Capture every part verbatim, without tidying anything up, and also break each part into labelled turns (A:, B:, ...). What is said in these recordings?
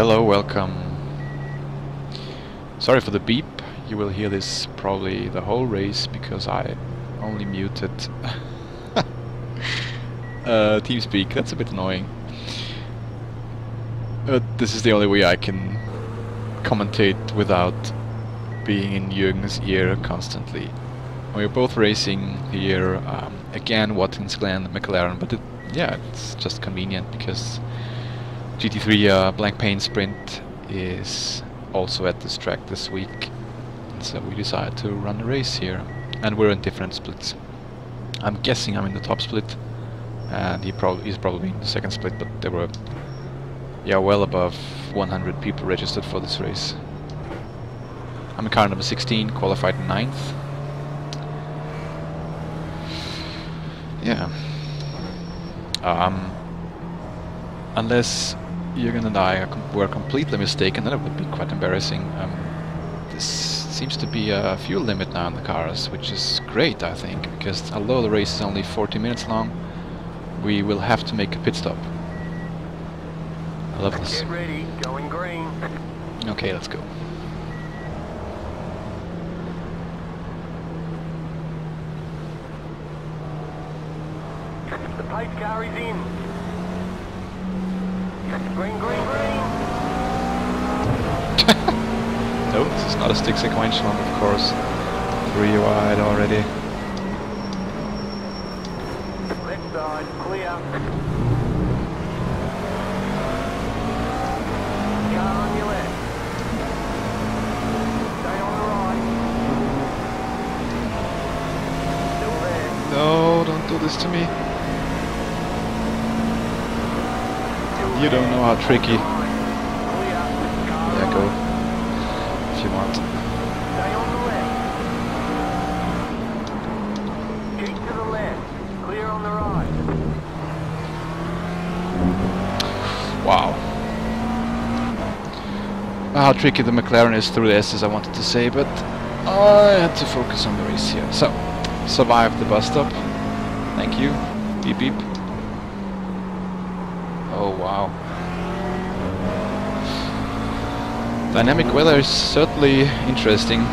A: Hello, welcome. Sorry for the beep. You will hear this probably the whole race because I only muted uh, TeamSpeak. That's a bit annoying. But this is the only way I can commentate without being in Jürgen's ear constantly. We're both racing here, um, again Watkins Glen, McLaren, but it, yeah, it's just convenient because G T three uh, Blancpain Sprint is also at this track this week, and so we decided to run a race here, and we're in different splits. I'm guessing I'm in the top split, and he probably he's probably in the second split, but there were yeah well above one hundred people registered for this race. I'm in car number sixteen, qualified ninth. Yeah. Um, unless Jürgen and I are com were completely mistaken, then it would be quite embarrassing. Um, this seems to be a fuel limit now in the cars, which is great, I think, because although the race is only forty minutes long, we will have to make a pit stop. I love this.
B: Get ready, going green.
A: Okay, let's go.
B: The pace car is in. Green, green, green.
A: No, this is not a stick sequential, of course. Three wide already.
B: Left side, clear. Car on your left. Stay on the right. Still there.
A: No, don't do this to me. You don't know how tricky. Yeah, go. If you want.
B: Stay on the left. Keep to the left. Clear on the right.
A: Wow. How tricky the McLaren is through the S's, I wanted to say, but I had to focus on the race here. So, survived the bus stop. Thank you. Beep beep. Oh wow. Dynamic weather is certainly interesting.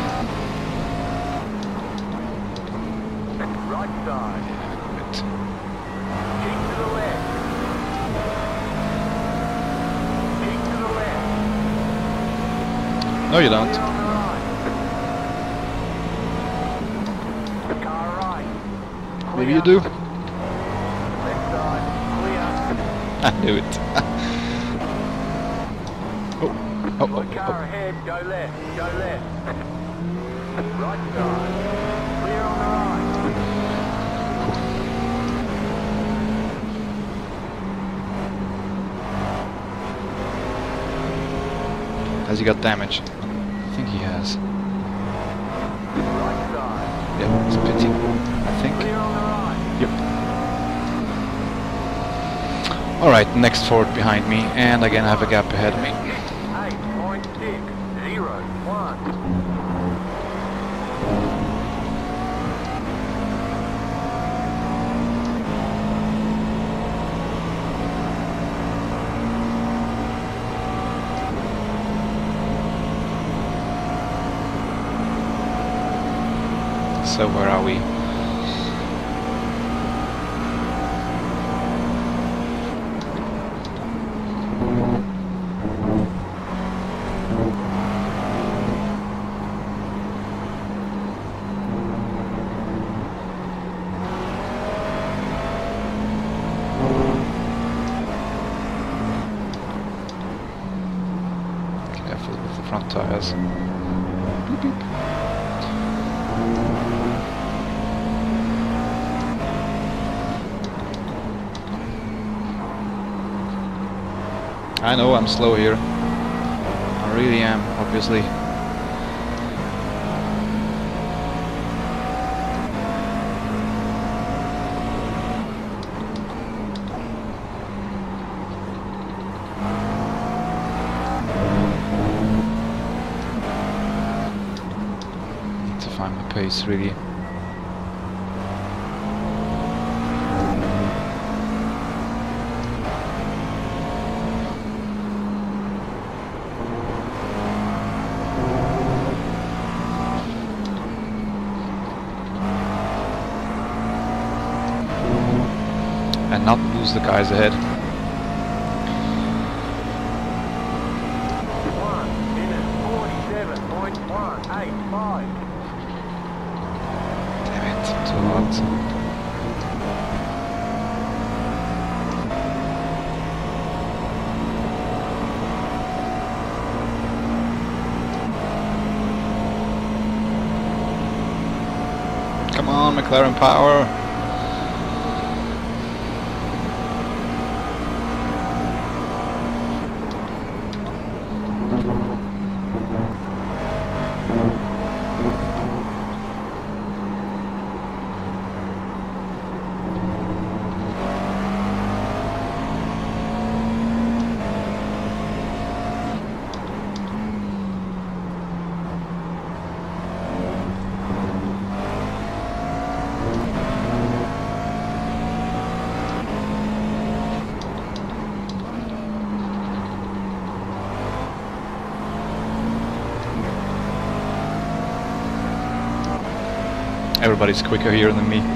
B: Right side.
A: Yeah, good.
B: Keep to the left. Keep to the left.
A: No, you don't.
B: Clear on the right. Car right.
A: Maybe you do.
B: Left side. Clear.
A: I knew it. oh, oh, oh,
B: Car
A: oh.
B: ahead. Go left. Go left. Right side. Clear on the right.
A: Has he got damage? I think he has.
B: Right side.
A: Yeah, it's a pity, I think.
B: Clear on the right.
A: Yep. Alright, next Ford behind me, and again I have a gap ahead of me.
B: eight point six zero one.
A: So where are we? Careful with the front tires. Beep, beep. I know I'm slow here. I really am, obviously. Need to find my pace, really. and not lose the guys ahead.
B: one minute forty-seven point one eight five.
A: Damn it, too hot. Come on, McLaren power! Everybody's quicker here than me.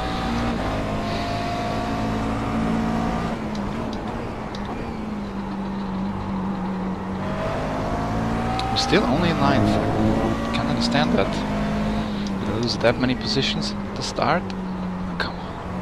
A: I'm still only in ninth. Can't understand that. Did I lose that many positions at the start? Come on.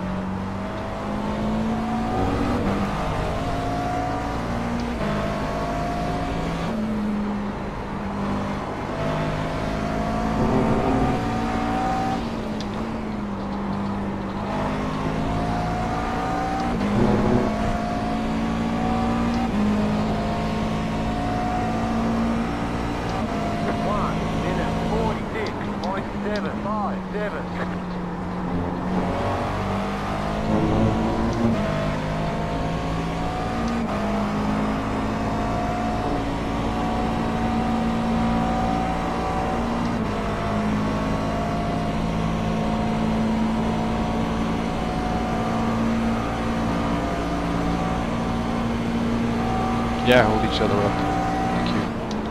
A: Yeah, hold each other up. Thank you.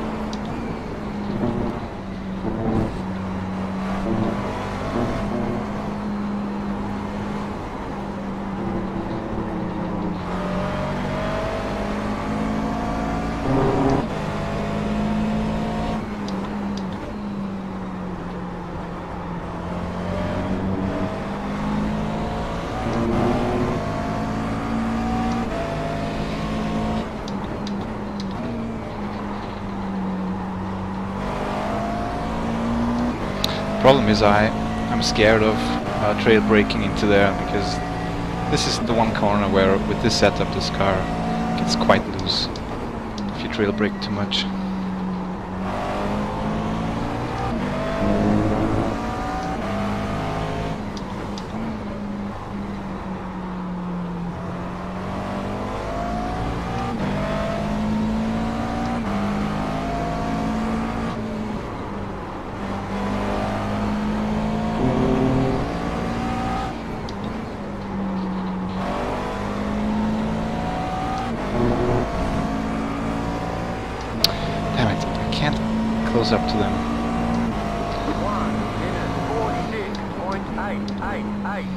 A: Problem is I, I'm scared of uh, trail braking into there, because this is the one corner where with this setup this car gets quite loose if you trail brake too much. Close up to them.
B: one minute forty-six point eight eight eight.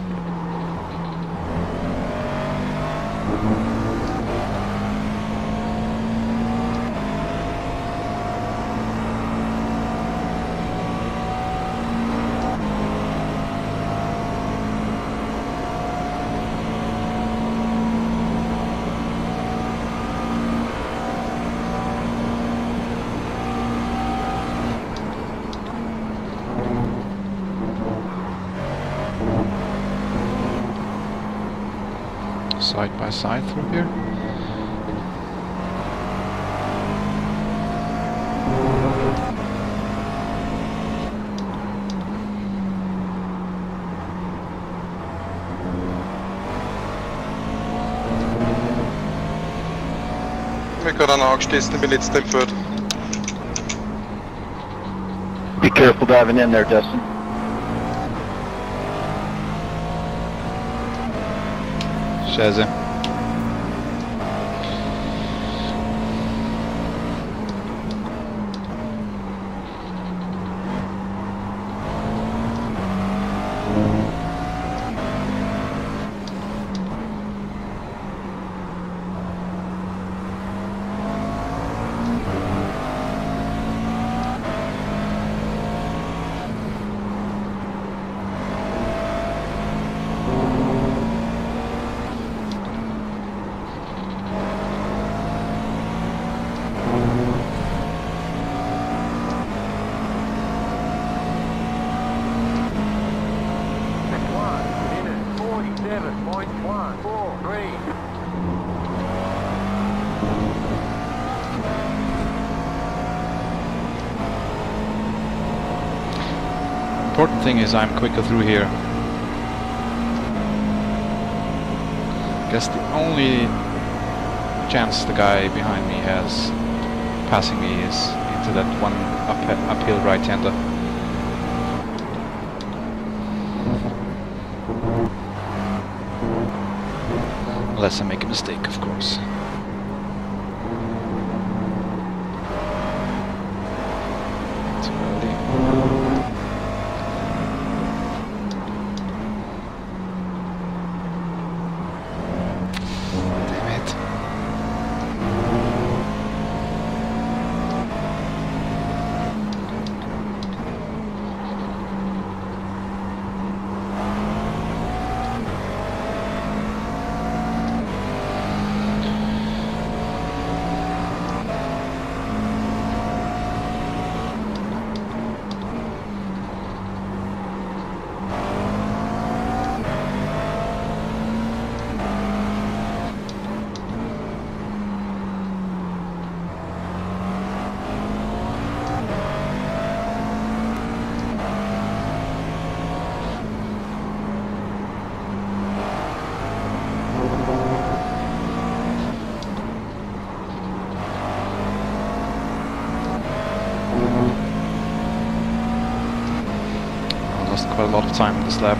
A: Side by side through here.
C: Wir können angeschlossen im letzten Feld.
D: Be careful diving in there, Dustin.
A: Scheiße. Important thing is I'm quicker through here. Guess the only chance the guy behind me has passing me is into that one up uphill right-hander. Unless I make a mistake, of course. Too early. Damn it. Quite a lot of time in this lap.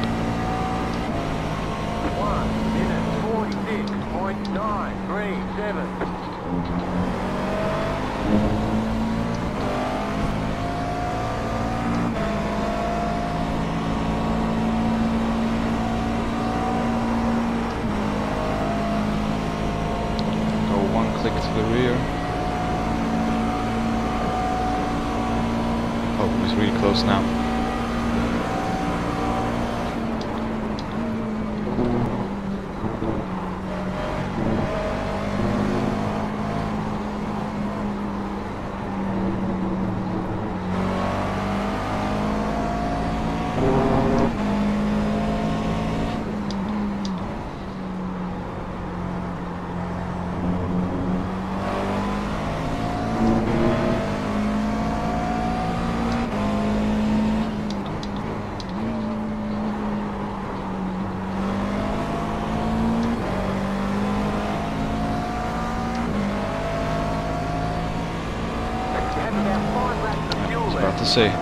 B: one minute forty-six point nine three seven.
A: Go one click to the rear. Oh, he's really close now. About to say.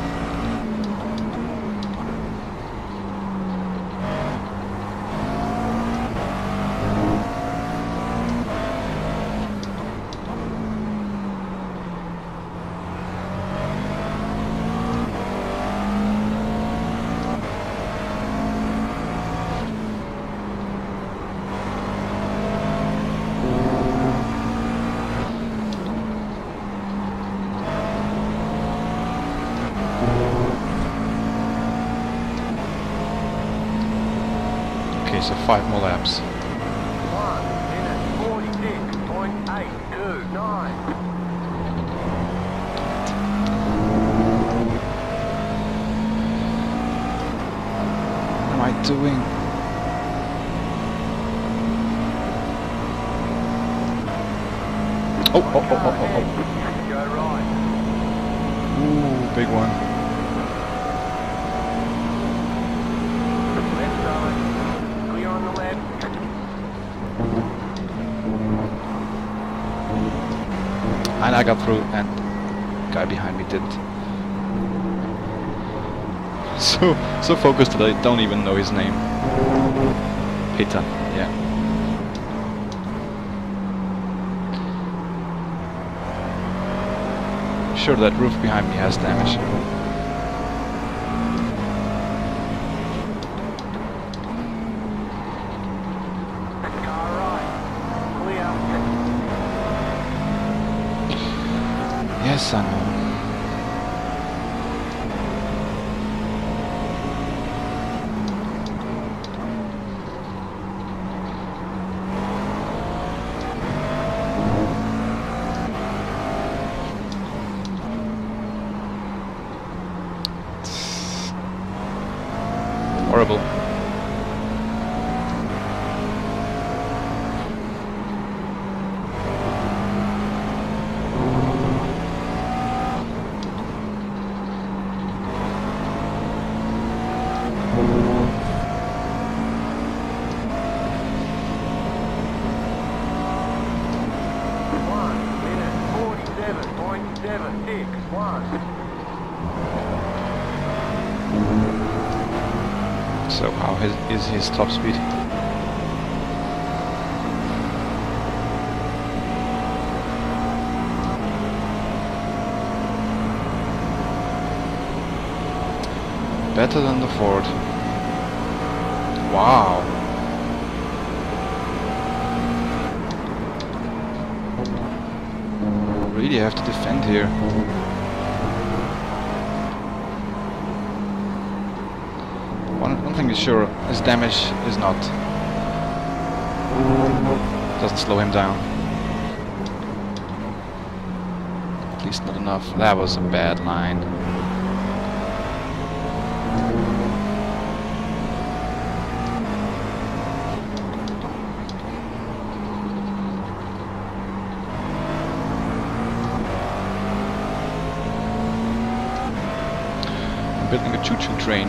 A: So five more laps.
B: one minute forty-six point eight two nine.
A: What am I doing? Oh, oh, oh, oh, oh, oh.
B: Go right.
A: Ooh, big one.
B: Left side. Clear on the left.
A: And I got through, and the guy behind me didn't. So, so focused that I don't even know his name. Peter, yeah. Sure, that roof behind me has damage.
B: Car right. Clear.
A: Yes, I know. Horrible. So how his, is his top speed? Better than the Ford. Wow. Really have to defend here. One, one thing is sure, his damage is not... doesn't slow him down. At least not enough. That was a bad line. Building a choo-choo train.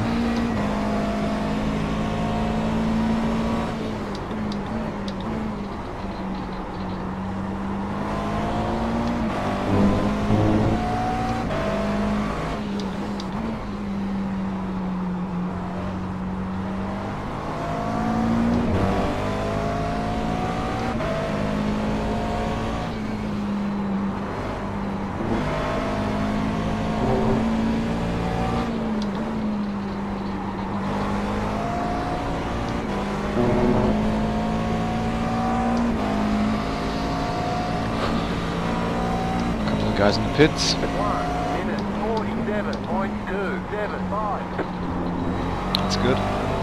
A: Guys in the pits.
B: one minute forty-seven point two seven five.
A: That's good.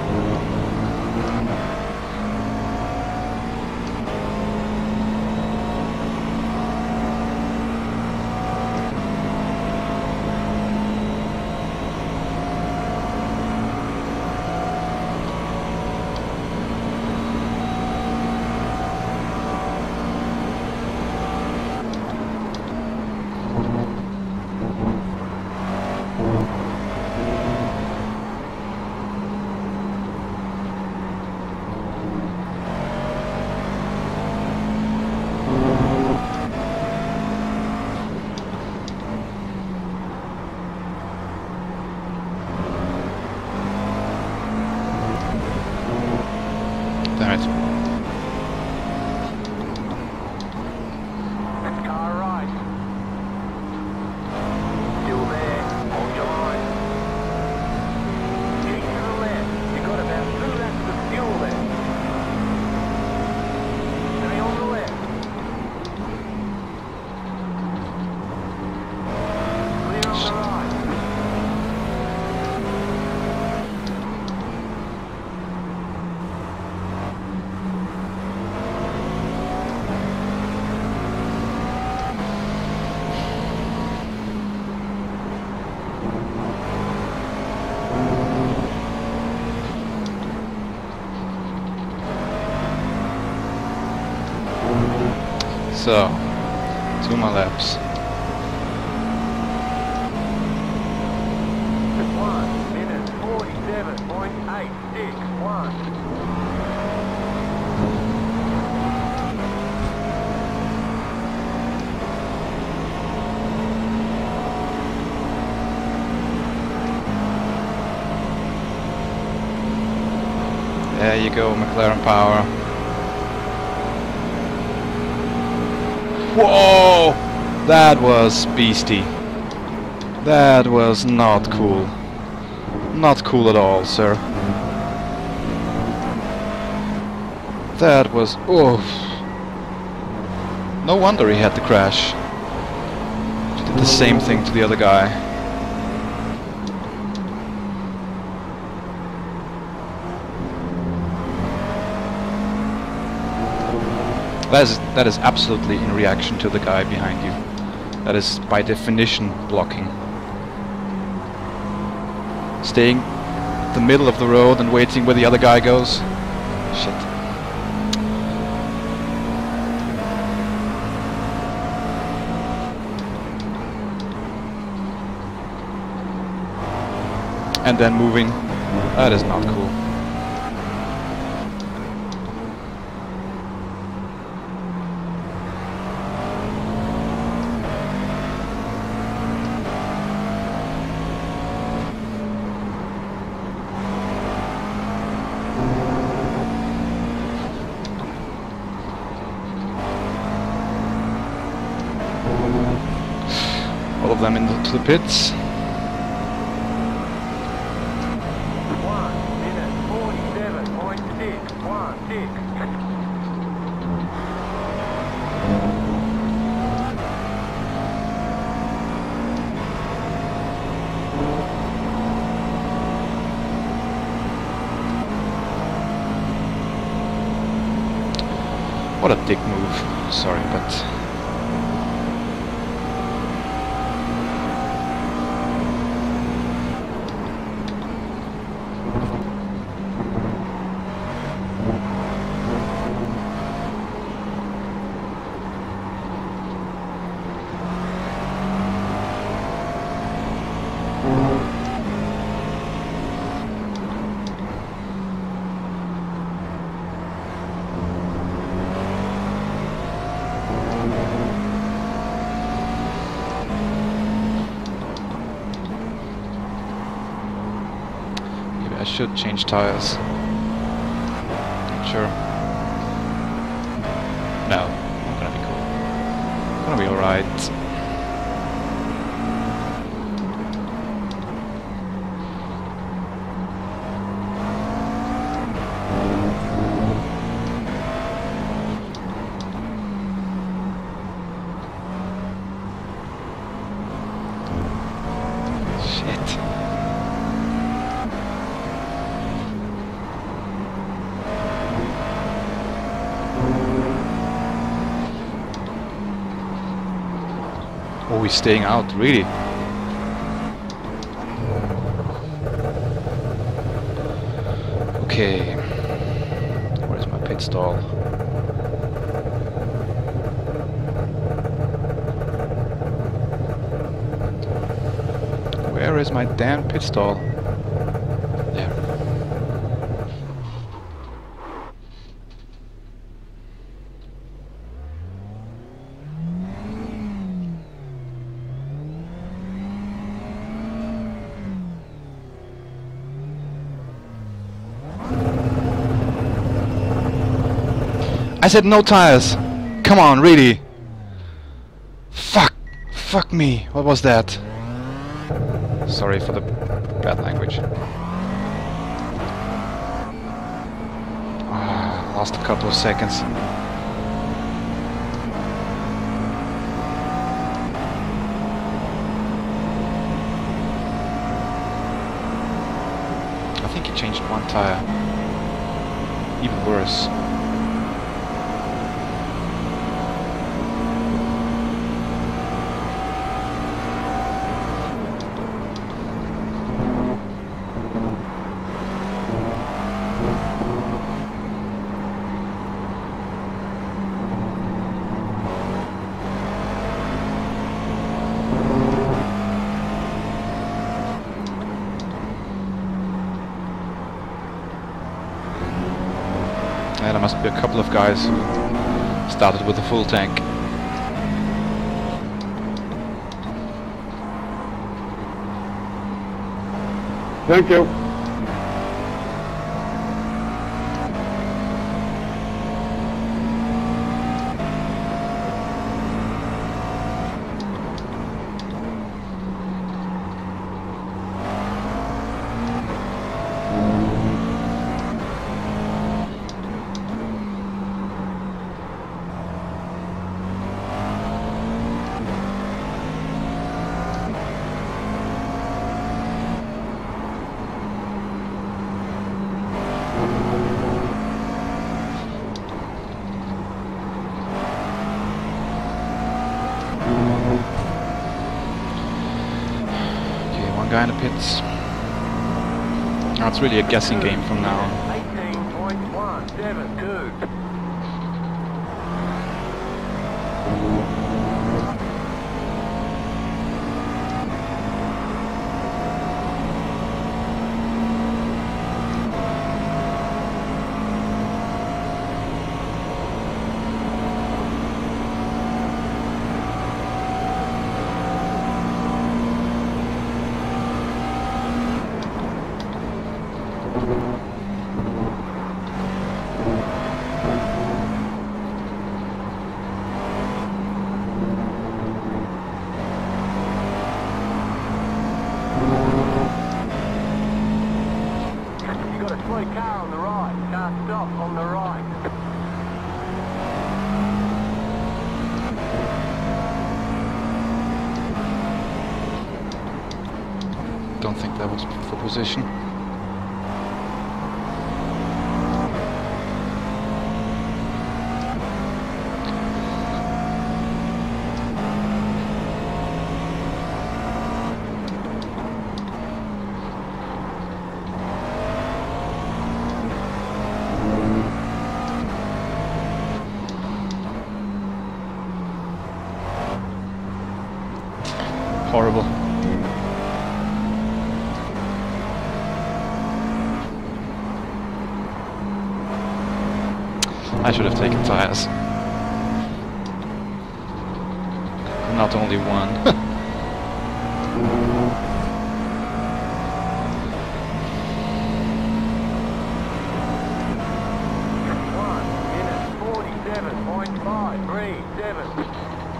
A: Damn it.
B: Car right. Still there. Hold your line. Keep to the left. You've got about two laps of fuel there. Stay on the left. Clear on the right.
A: So, two more laps.
B: one minute forty-seven point eight six one.
A: There you go, McLaren power. Whoa! That was beastie. That was not cool. Not cool at all, sir. That was... oof. No wonder he had to crash. He did the same thing to the other guy. That is, that is absolutely in reaction to the guy behind you. That is by definition blocking. Staying in the middle of the road and waiting where the other guy goes. Shit. And then moving. That is not cool. them into the pits.
B: One minute forty-seven point six one six.
A: What a dick move. Sorry, but... I should change tires. Sure. No, I'm gonna be cool. I'm gonna be alright. Shit. Oh, he's staying out, really? Okay. Where's my pit stall? Where is my damn pit stall? There. I said no tires! Come on, really! Fuck! Fuck me! What was that? Sorry for the bad language. Ah, lost a couple of seconds. I think he changed one tire. Even worse. Yeah, there must be a couple of guys who started with a full tank.
D: Thank you.
A: Guy in the pits. Oh, it's really a guessing game from now on.
B: eighteen point one seven two. out on the right.
A: Don't think that was for position. Horrible. I should have taken tires. Not only one.
B: One minute forty-seven point five three seven.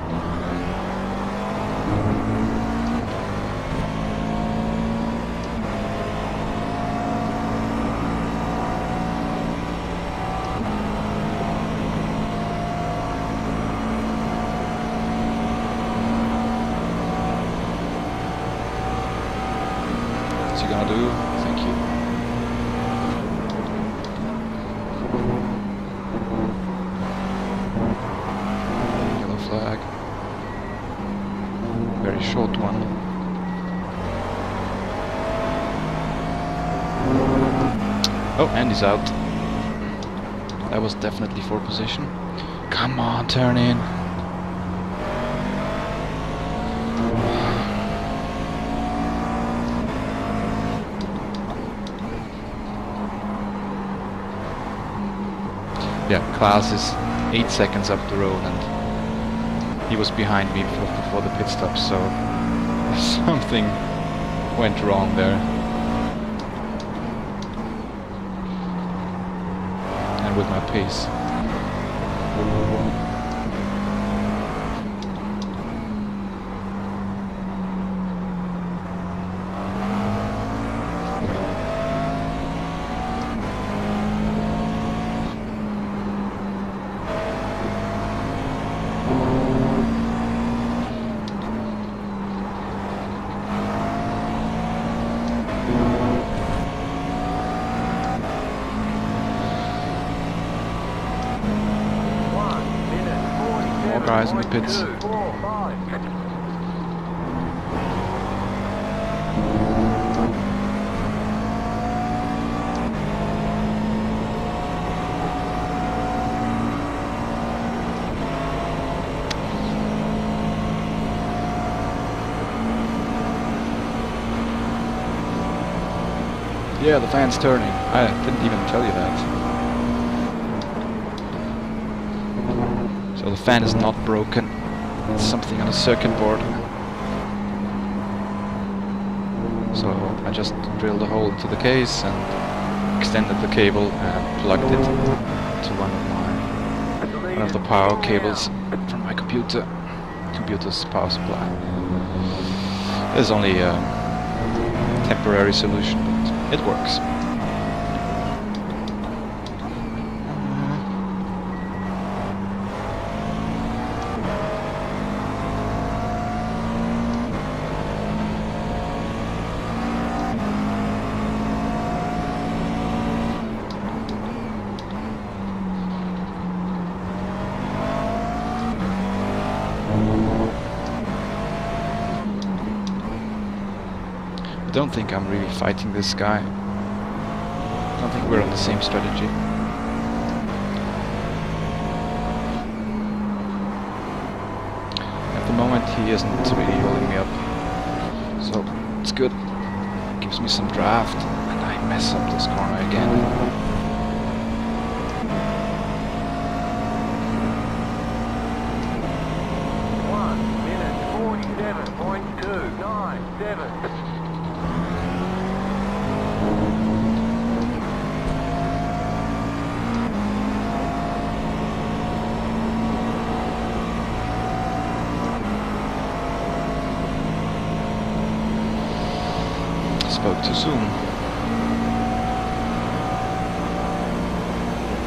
A: What's he gonna do? Thank you. Yellow flag. Very short one. Oh, and he's out. That was definitely for position. Come on, turn in. Yeah, Klaus is eight seconds up the road and he was behind me before, before the pit stop, so something went wrong there. And with my pace. Guys in the pits. Yeah, the fan's turning. I didn't even tell you that. So the fan is not broken. It's something on the circuit board. So I just drilled a hole into the case and extended the cable and plugged it to one of my one of the power cables from my computer computer's power supply. It's only a temporary solution, but it works. I don't think I'm really fighting this guy. I don't think we're on the same strategy. At the moment he isn't really holding me up. So it's good. Gives me some draft and I mess up this corner again. Spoke too soon.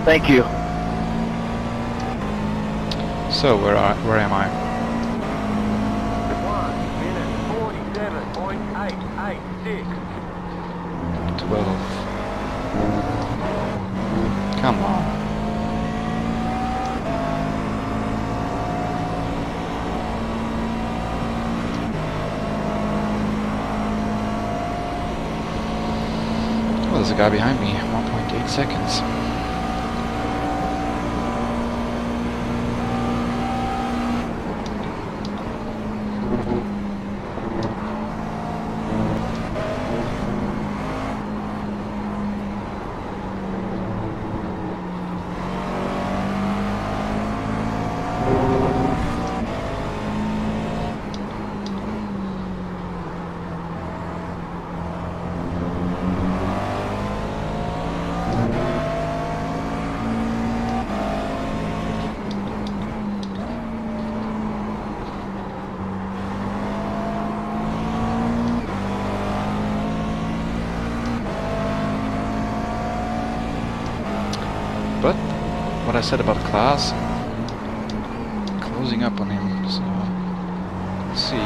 E: Thank you.
A: So where are where am I?
B: one minute forty-seven point eight eight six.
A: Twelve. Come on. Oh, there's a guy behind me. one point eight seconds. But what I said about class, closing up on him, so let's see.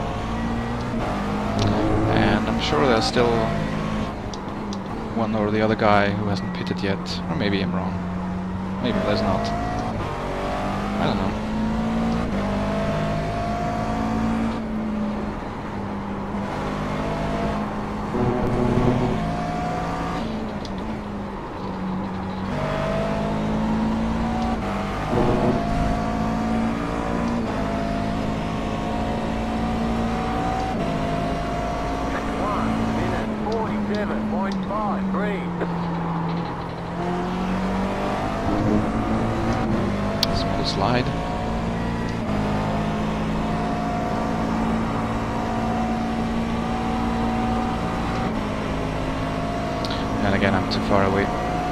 A: And I'm sure there's still one or the other guy who hasn't pitted yet, or maybe I'm wrong. Maybe there's not. I don't know. Small slide. And again, I'm too far away.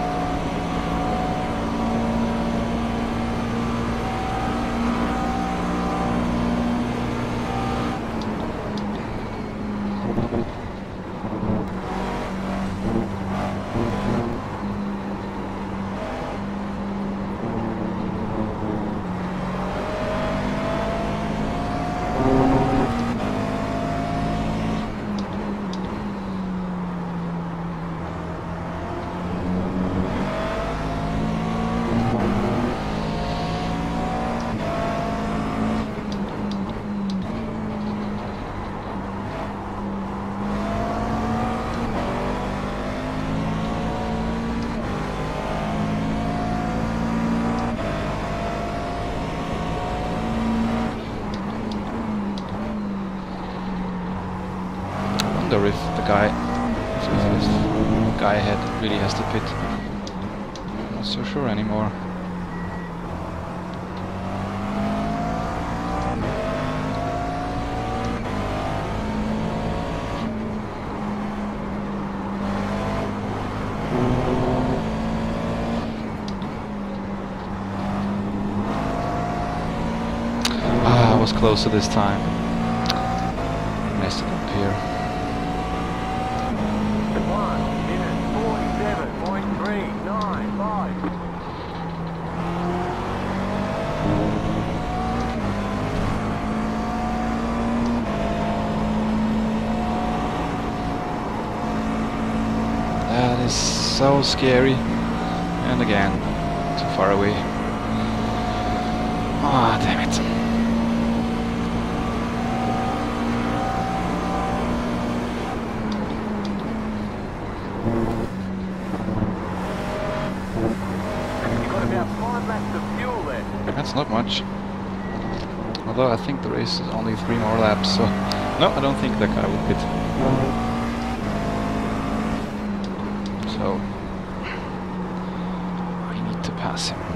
A: I wonder if the guy, if this guy ahead really has to pit. I'm not so sure anymore. Ah, I was closer this time. Messed it up here. That is so scary. And again, too far away. Ah, damn it.
B: You've got about five laps of fuel there.
A: That's not much. Although I think the race is only three more laps, so... No, I don't think that guy will pit. So... I need to pass him.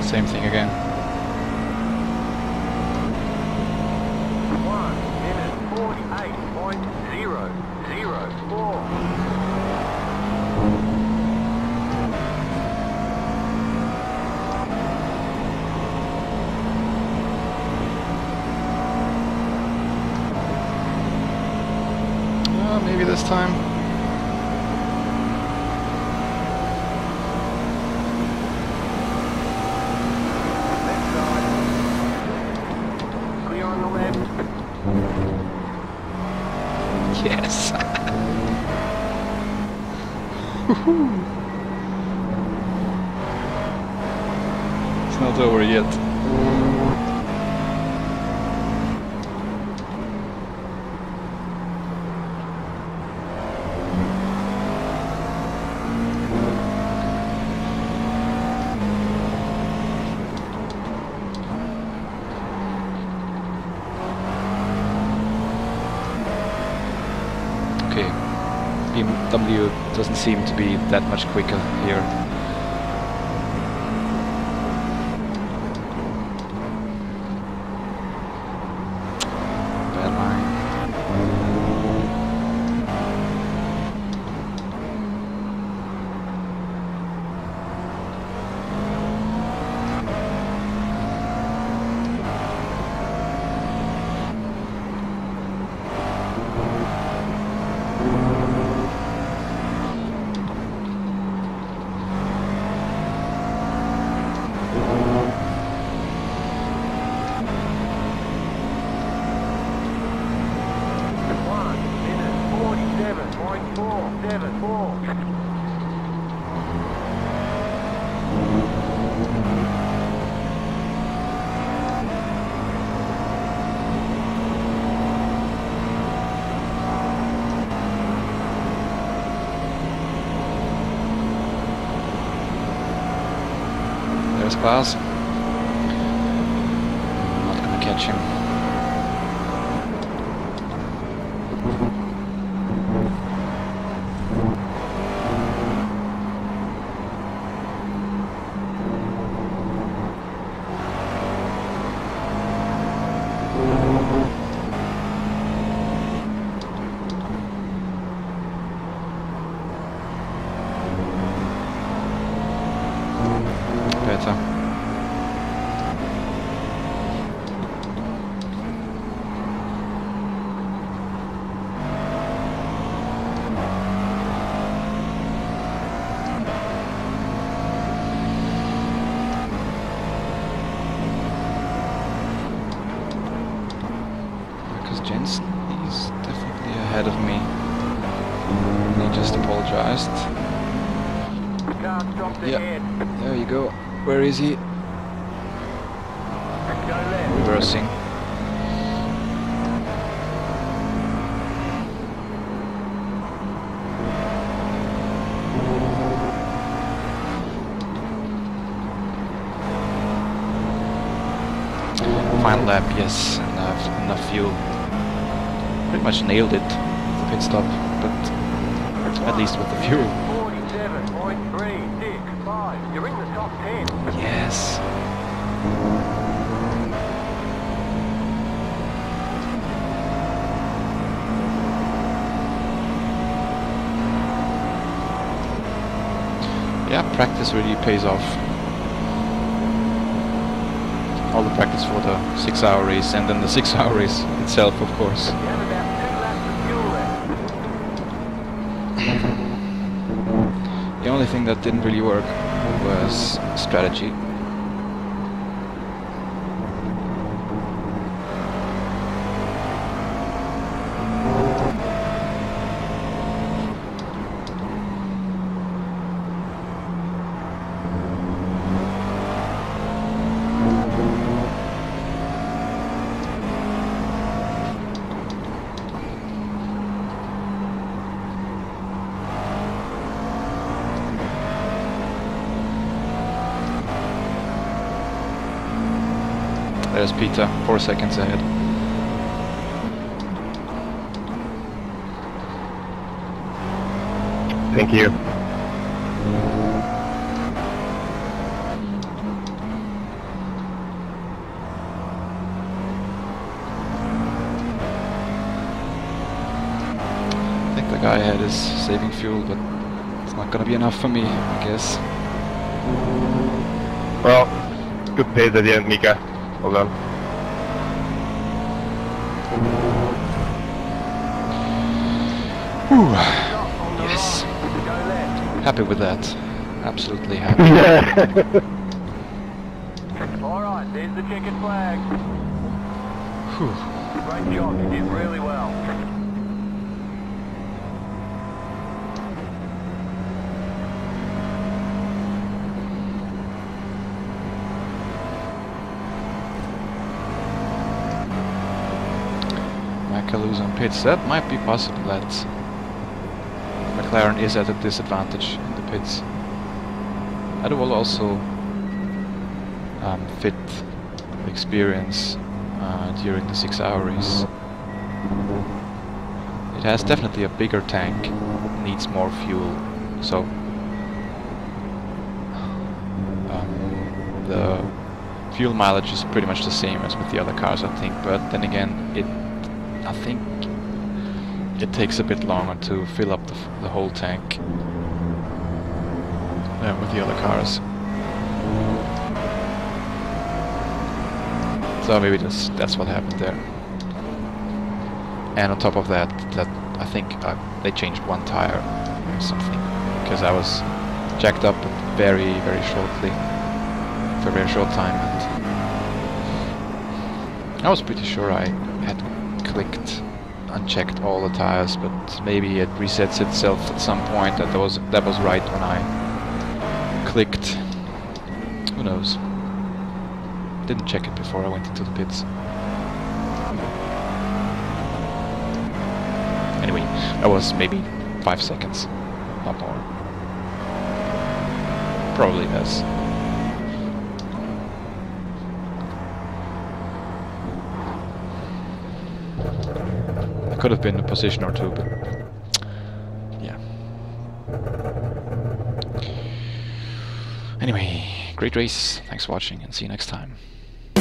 A: Same thing again.
B: one minute forty-eight point zero zero four.
A: Uh, maybe this time.
B: Left side. Clear on the left.
A: Yes. It's not over yet. Okay, B M W doesn't seem to be that much quicker here. Bad line.
B: one minute forty-seven point four seven four.
A: There's Klaus. Not gonna catch him. Better. Marcus Jensen, he's definitely ahead of me. He just apologized.
B: Car stopped
A: Yeah.
B: ahead.
A: There you go. Where is he?
B: Go left.
A: Reversing. Final lap, yes, enough, enough fuel. Pretty much nailed it, the pit stop, but at least with the fuel.
B: forty-seven point three six five. You're in the top ten.
A: Yes. Yeah, practice really pays off. All the practice for the six hour race and then the six hour race itself, of course.
B: You have about two laps of fuel left.
A: The only thing that didn't really work was strategy. There's Peter, four seconds ahead.
D: Thank you.
A: ahead is saving fuel, but it's not gonna be enough for me, I guess.
D: Well, good pace at the end, Mika. Well done.
A: Whew. Yes. Happy with that. Absolutely happy.
B: Alright, there's the checkered flag.
A: Whew.
B: Great job, you did really well.
A: Lose on pits. That might be possible that McLaren is at a disadvantage in the pits. That will also um, fit the experience uh, during the six hour race. It has definitely a bigger tank, needs more fuel, so um, the fuel mileage is pretty much the same as with the other cars, I think, but then again, it I think it takes a bit longer to fill up the, f the whole tank than with the other cars. So maybe that's, that's what happened there. And on top of that, that I think uh, they changed one tire or something, because I was jacked up very, very shortly, for a very short time, and I was pretty sure I had clicked, unchecked all the tires, but maybe it resets itself at some point. That was that was right when I clicked. Who knows? Didn't check it before I went into the pits. Anyway, that was maybe five seconds, not more. Probably less. Could have been a position or two, but yeah. Anyway, great race. Thanks for watching and see you next time.